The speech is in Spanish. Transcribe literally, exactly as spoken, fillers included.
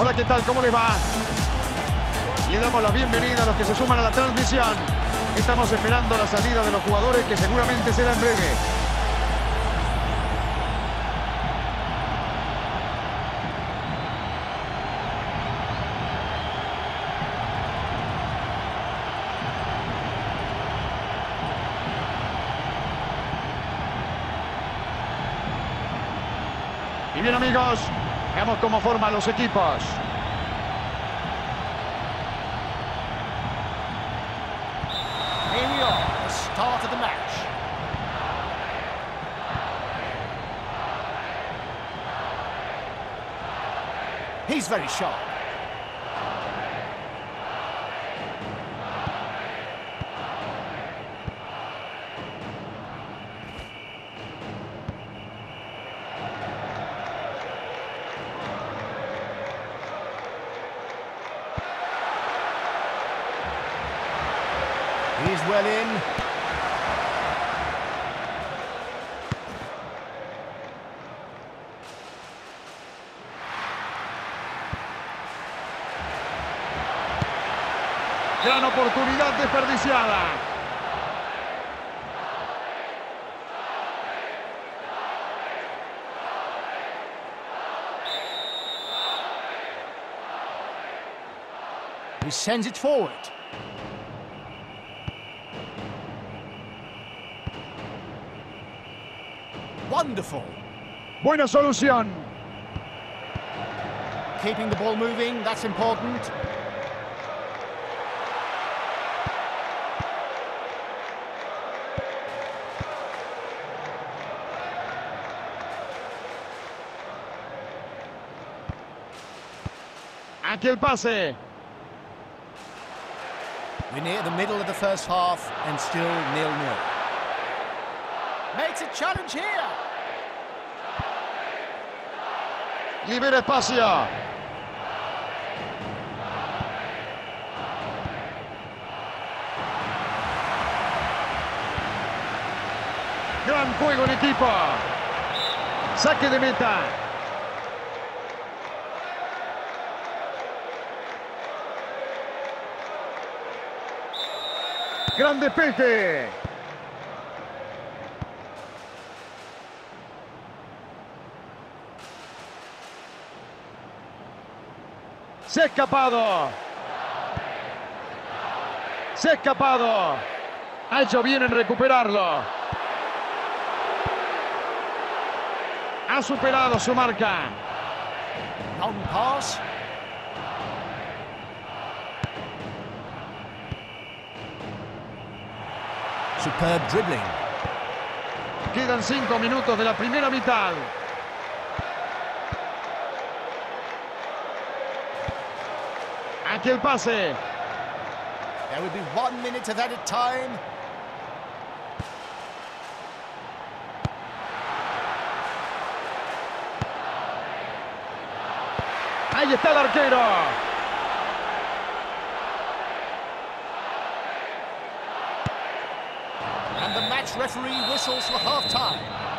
Hola, ¿qué tal? ¿Cómo les va? Le damos la bienvenida a los que se suman a la transmisión. Estamos esperando la salida de los jugadores, que seguramente será en breve. Y bien, amigos, veamos cómo forman los equipos. Here we are, the start of the match. He's very sharp. He's well in. Gran oportunidad desperdiciada. He sends it forward. Wonderful. Buena solución. Keeping the ball moving, that's important. Aquí el pase. We're near the middle of the first half and still nil nil. Makes a challenge here. Libera espacio. Gran juego en equipo. Saque de meta. Gran despeje. Se ha escapado. Se ha escapado. Ha hecho bien en recuperarlo. Ha superado su marca. Long pass. Superb dribbling. Quedan cinco minutos de la primera mitad. Aquí el pase. There will be one minute of added time. Ahí está el arquero. And the match referee whistles for half time.